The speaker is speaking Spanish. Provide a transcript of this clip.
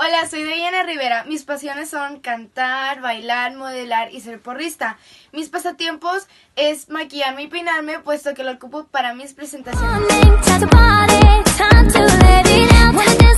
Hola, soy Diana Rivera. Mis pasiones son cantar, bailar, modelar y ser porrista. Mis pasatiempos es maquillarme y peinarme, puesto que lo ocupo para mis presentaciones.